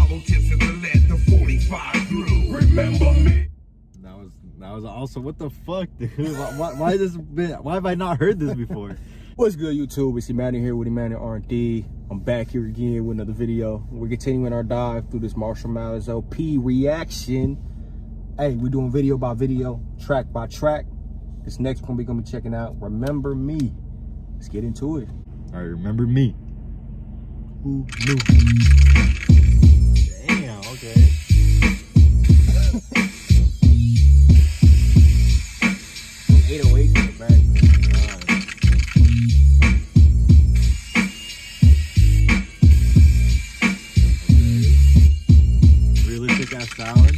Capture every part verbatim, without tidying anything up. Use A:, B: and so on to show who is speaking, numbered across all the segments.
A: Hollow tips in the lead, the forty-five through. Remember me?
B: That was that was also what the fuck, dude? Why, why this been? Why have I not heard this before?
C: What's good, YouTube? It's Eminem here with Eminem R and D. I'm back here again with another video. We're continuing our dive through this Marshall Mathers L P reaction. Hey, we're doing video by video, track by track. This next one we're gonna be checking out, Remember Me. Let's get into it.
B: All right, remember me.
C: Who knew?
B: Damn. Okay.
C: eight oh eight in the back.
B: Realistic ass sound.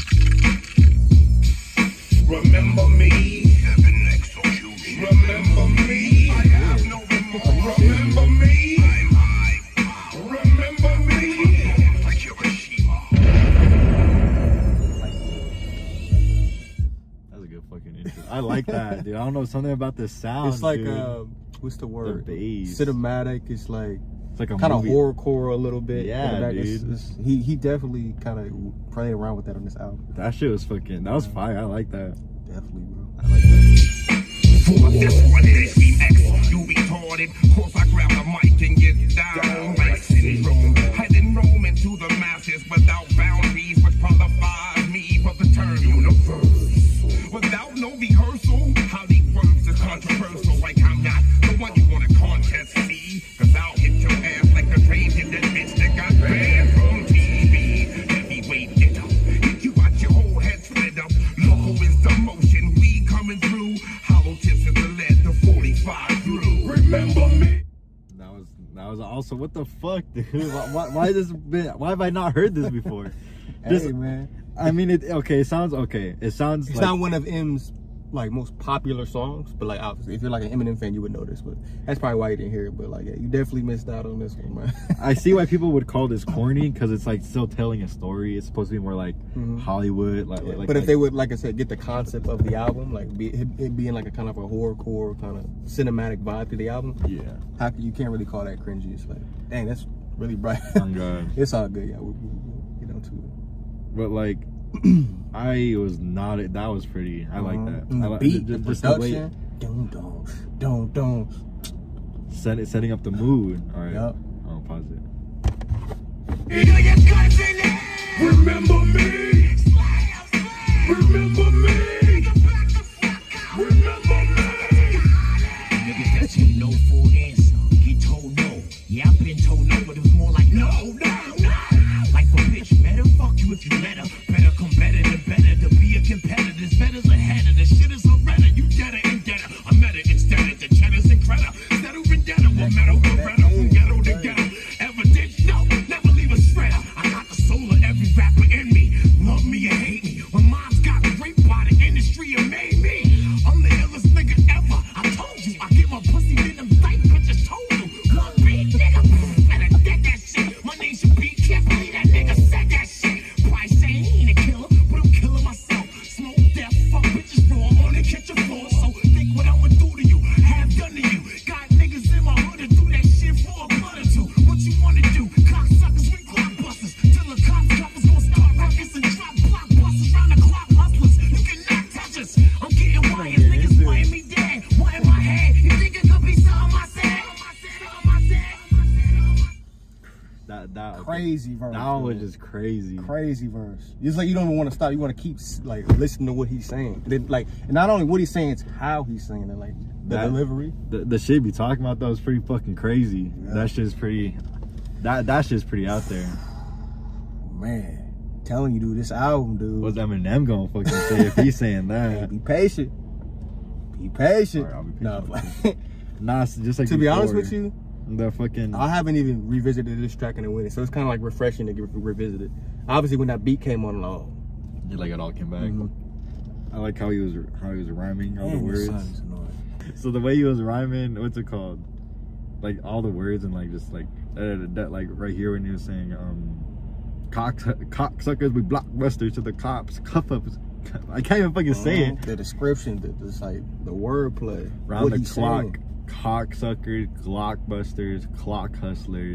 A: Remember me? Heaven execution. Remember me? I have no remorse. Remember me? I'm high. Remember me? Like Hiroshima.
B: That's a good fucking intro. I like that, dude. I don't know, something about this sound.
C: It's like
B: dude.
C: uh, what's the word?
B: The bass.
C: Cinematic. It's like
B: it's like a
C: kind of
B: movie.
C: horrorcore a little bit.
B: Yeah, dude.
C: It's, it's, he he definitely kind of played around with that on this album.
B: That shit was fucking. That was fire. I like that.
C: Definitely, bro.
B: I like that.
A: For this one, this we X, you retarded. Course I grab the mic and get down like syndrome. I didn't roam into the masses without boundaries, which qualifies me for the term universe. Without no rehearsal, how these words is controversial. Like I'm not the one you want to contest, see? Cause I'll hit your ass like the train hit that bitch that got banned from T V. Heavyweight get up, hit you out your whole head split up. Local is the motion, we coming through. Hollow tips in the lead, the forty-five through. Remember me?
B: That was that was also what the fuck, dude? Why, why this been? Why have I not heard this before? This,
C: Hey, man.
B: I mean, it okay. It sounds okay. It sounds.
C: It's
B: like,
C: not one of M's like most popular songs, but like obviously, if you're like an Eminem fan, you would know this. But that's probably why you didn't hear it. But like, yeah, you definitely missed out on this one, man.
B: I see why people would call this corny because it's like still telling a story. It's supposed to be more like
C: Mm-hmm.
B: Hollywood, like.
C: Yeah,
B: like
C: but if
B: like,
C: they would, like I said, get the concept of the album, like be, it, it being like a kind of a horrorcore kind of cinematic vibe to the album,
B: yeah,
C: how can you can't really call that cringy? It's like, dang, that's really bright.
B: Oh God.
C: It's all good, yeah. We'll, we'll get on to it.
B: But like, I was not. That was pretty. I like that.
C: Mm-hmm.
B: I like
C: beat,
B: just,
C: the
B: just the way
C: production. Don't, don't, don't, don't.
B: set it, setting up the mood. All right.
C: Yep.
B: I'll pause it.
A: Remember me? Remember me? Remember me?
D: Niggas that say no full answer. He told no. Yeah, I've been told no, but it was more like no, no, no. Like a bitch, better fuck you if you let her. Better come better than better to be a competitor. This better's ahead of the shit is a redder. You deader and deader. I met her instead of the cheddars and credit. Settle vendetta, one metal, one redder, from ghetto to ghetto. Evidence, no, never leave a shredder. I got the soul of every rapper in me. Love me or hate me. My mom's got raped by the industry and made me. I'm the illest nigga ever. I told you, I get my pussy in them tight bitches told you. One beat, nigga. And I did that shit. My name should be, can't believe that nigga said that shit. Probably saying he ain't a killer, but I'm killing myself. Smoke death, fuck bitches raw on the kitchen floor. So think what I'ma do to you, have done to you. Got niggas in my hood to do that shit for a blood or two. What you wanna do? Cocksuckers with clockbusters. Till the cops droppers gon' start ruckus and drop blockbusters round the clock hustlers. You cannot touch us. I'm getting wired. Niggas wanting me dead. Wanting my head. You think it could be something I said? Something I said?
B: That that
C: Crazy verse.
B: That one was
C: bro.
B: just crazy.
C: Crazy verse. It's like you don't even want to stop. You want to keep like listening to what he's saying. Then, like, and not only what he's saying, it's how he's saying it. Like the
B: That-
C: delivery.
B: The, the shit be talking about though is pretty fucking crazy.
C: Yeah.
B: That shit's pretty. That that shit's pretty out there.
C: Man, telling you, dude, this album, dude.
B: What's Eminem gonna fucking say if he's saying
C: Hey,
B: that?
C: be patient. Be patient.
B: Alright, I'll be
C: No,
B: patient. Nah, it's just like
C: to be honest
B: before.
C: with you,
B: the fucking.
C: I haven't even revisited this track in a minute, so it's kind of like refreshing to get revisited. Obviously, when that beat came on, I'm like, oh,
B: like it all came back.
C: Mhm.
B: I like how he was how he was rhyming all
C: man,
B: the
C: this
B: words.
C: song is annoying.
B: So the way he was rhyming, what's it called? Like all the words and like just like that, that like right here when he was saying um cock cocksuckers with blockbusters to the cops, cuff ups. I can't even fucking say it.
C: The description, the just like the wordplay,
B: Round
C: what
B: the
C: he's
B: clock,
C: saying.
B: cocksuckers, blockbusters, clock hustlers.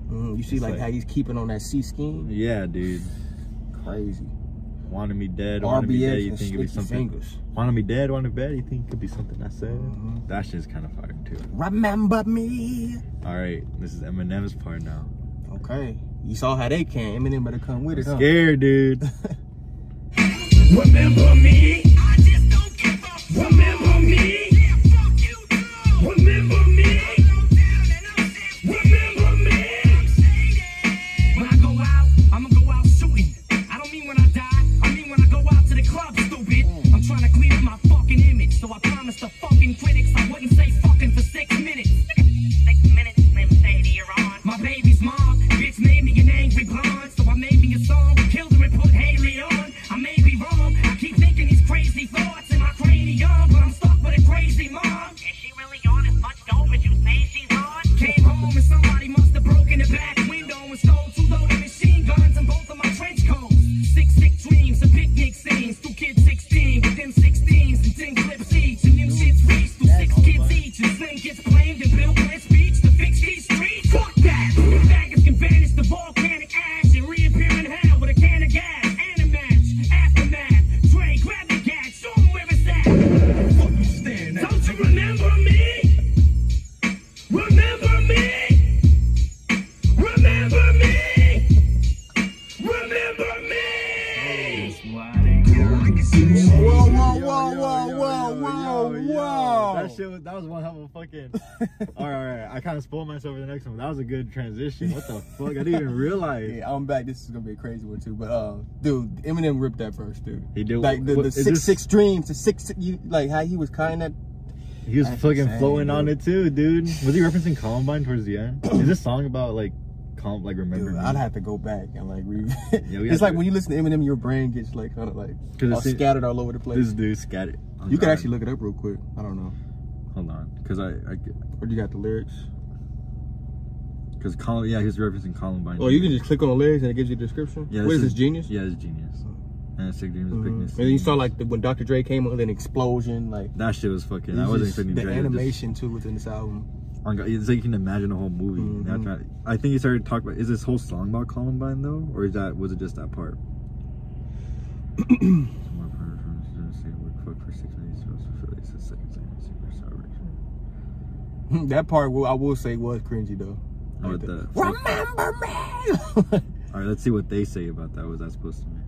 C: Mm, you see like, like how he's keeping on that C scheme?
B: Yeah, dude.
C: Crazy.
B: Wanted me dead, wanted me dead, you think it'd be something?
C: Fingers.
B: Wanted me dead, wanted me dead, you think it could be something I said?
C: Mm-hmm.
B: That shit's kind of fire too.
C: Remember me.
B: Alright, this is Eminem's part now.
C: Okay. You saw how they came. Eminem better come with it, huh?
B: Scared, dude.
D: Remember me? I just don't give a fuck. Remember me? Yeah, fuck you too. Remember me? Remember me? When I go out, I'ma go out shooting. I don't mean when I die, I mean when I go out to the club, stupid. I'm trying to clean up my fucking image, so I promised the fucking critics I wouldn't say fucking for six minutes. Six minutes, Slim Shady, you're on. My baby's mom, bitch made me an angry blonde, so I made me a song, killed her and put Haley on. I may be wrong, I keep thinking these crazy thoughts in my cranium, but I'm stuck with a crazy mom. Is she really on as much dope as you say she's on? Came home and somebody must have broken the back window and stole two loaded machine guns and both of my trench coats. Six sick dreams and picnic scenes, two kids sixteen with them sixteens and ten clips each, and them shits reached through six kids each, and Slim gets blamed and Bill Clinton speech to fix these streets. Fuck that! The faggots can vanish the volcanic ash and reappear in hell with a can of gas and a match. Aftermath, Dre, grab the gat, show 'em where it's at. Fuck you stand up. Don't you remember me? Remember me? Remember me? Remember me?
C: Whoa, whoa, whoa, whoa, whoa, whoa, whoa.
B: That shit was, that was one hell of a fucking... Alright, alright, I kind of spoiled myself for the next one. That was a good transition. What the fuck? I didn't even realize.
C: Yeah, I'm back. This is gonna be a crazy one too. But uh, dude, Eminem ripped that verse, dude.
B: He did.
C: Like the,
B: what,
C: the six
B: this,
C: six dreams, the six you, like how he was kind of.
B: He was
C: That's
B: fucking
C: insane,
B: flowing
C: dude.
B: on it too, dude. Was he referencing Columbine towards the end? Is this song about like, Colum like remember?
C: Dude,
B: me?
C: I'd have to go back and like read.
B: Yeah, we
C: it's
B: have
C: like
B: to-
C: when you listen to Eminem, your brain gets like kind of like all
B: it-
C: scattered all over the place.
B: This dude scattered. I'm
C: You could
B: sorry.
C: actually look it up real quick. I don't know.
B: Hold on, because I, I
C: Or you got the lyrics?
B: because Colum, yeah, he's referencing Columbine.
C: Oh, you can just click on the lyrics and it gives you a description.
B: Yeah,
C: What is
B: is
C: this, Genius?
B: Yeah, it's Genius. And Sick Dreams of
C: Mhm.
B: Bigness.
C: And then you saw like the, when Doctor Dre came with an explosion, like
B: that shit was fucking.
C: it's
B: I wasn't
C: just
B: expecting
C: the
B: Dre to
C: animation too within this album.
B: Just, on, it's like you can imagine a whole movie.
C: Mhm.
B: And after I, I think he started talking about. Is this whole song about Columbine though, or is that was it just that part?
C: That part, will, I will say, was cringy though.
B: Oh,
C: Like
B: the,
C: the,
B: fuck-
C: Remember me.
B: All right, let's see what they say about that. What was that supposed to mean?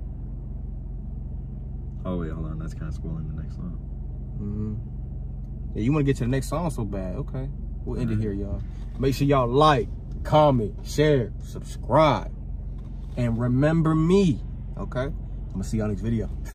B: Oh wait, hold on. That's kind of spoiling the next song.
C: Mm-hmm. Yeah, you want to get to the next song so bad? Okay, we'll end
B: All
C: it
B: right.
C: here, y'all. Make sure y'all like, comment, share, subscribe, and remember me. Okay, I'm gonna see y'all next video.